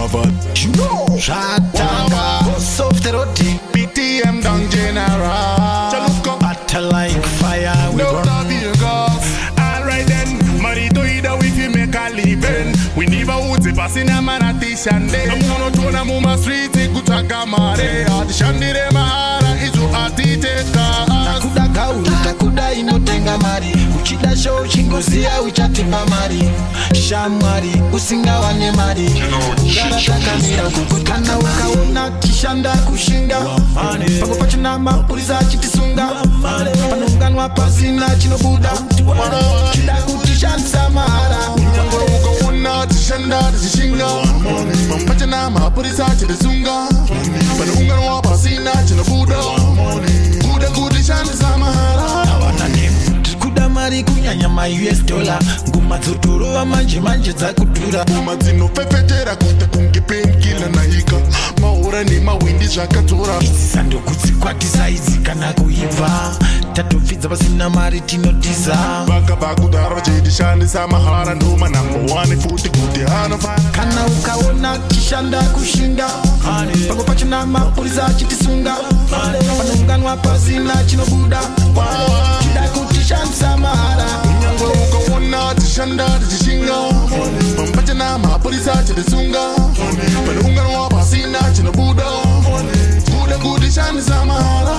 Harvard. You know, Shatanga, soft roti, BTM Dung General. Chaluka, battle like fire. no Vegas. Alright then, Marito ida if you make a living. We never would say passing a man at the shande. I'm gonna turn a muma street, kutaka mare. At the shande mahara isu atiteka. Takuda gaulu, takuda inotenga mari. Uchida show chingozia uchatipa mari. Shamari, usinga wane mari. Ugarataka mira kukutana ukaona kishanda kushinga. Pango pachuna mapuriza chitisunga. Panunganwa pasina chinobuda. Chida kutishansa mahara. Pango ukaona tishanda tishinga. Pachuna mapuriza chitisunga. Panunganwa pasina chinobuda. Kuda kutishansa mahara. Kuda mari kunyanya ma US dollar. Nguma zotoro wa manje za kudura. Nguma zino pepetera kuta kunge painkiller na hika. Maura ni mawindi zvakatora. Izi ndo kudzikwatisa izi kana kuibva. Tatopfidza pasina mari tinotiza. Baka bakudara vachidishandisa mahara. Ndoma #1 futi kuti hanofana. Kana ukaona kishanda kushinga. Pango pachuna mapuriza chitisunga. Panunganwa pasina chinobuda. Chida kutishansa mahara. Nyangwe ukaona tishanda tishinga. Pachuna mapuriza chitisunga. Panunganwa pasina chinobuda. Kuda kutishandisa mahara.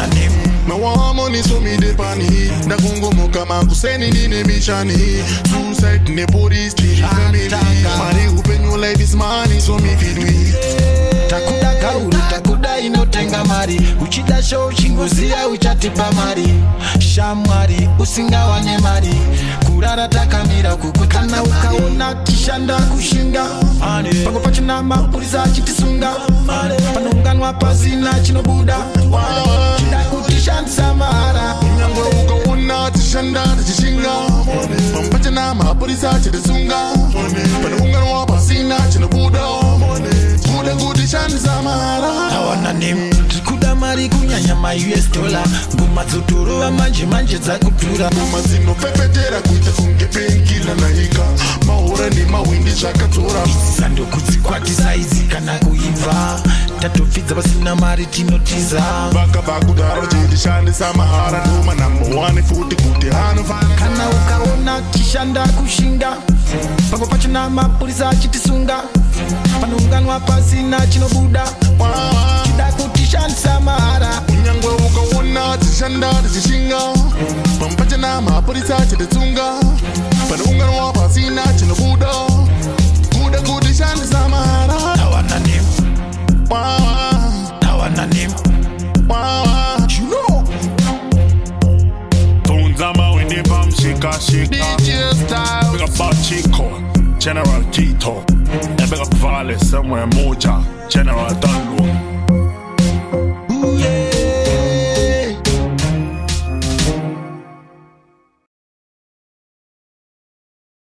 Mawa money so me de pani. Ndakungo moka makuseni nine mishani. Suicide ne police till family. Mari upenyo like this money so me feed me. Takuda gaulu, takuda inotenga mari. Uchida show chingozia uchatipa mari. Shamari, usinga wane mari. Kurara takamira kukutana ukaona kishanda kushinga. Pango pachuna mapuriza chitisunga. Panunganwa pasina chinobuda. Chida kutishansa mahara. Nyangwe ukaona tishanda tishinga. Pachuna mapuriza chitisunga. Panunganwa pasina chinobuda. Kuda kutishansa mahara. Tawana name kuda mari kunyanya ma US dollar. Nguma zotoro wa manje za kudura. Nguma zino pepetera kuita kunge painkiller na hika. Maura ni mawindi zvakatora. Izi ndo kudzikwatisa izi kana kuibva. Tatopfidza pasina mari tinotiza. Baka bakudara vachidishandisa mahara. Ndoma #1 futi kuti hanofana. Kana ukaona kishanda kushinga. Pango pachuna mapuriza chitisunga. Panunganwa pasina chinobuda. Chida kutishansa mahara. Nyangwe ukaona tishanda tishinga. Pachuna mapuriza chitisunga. Panunganwa pasina chinobuda. Kuda kutishandisa mahara. Tawana name. Tawana name. You know. Tunzama when they bam shika. DJ style. Big up Chico, General Tito. And big up Vale somewhere Moja, General Dunlo.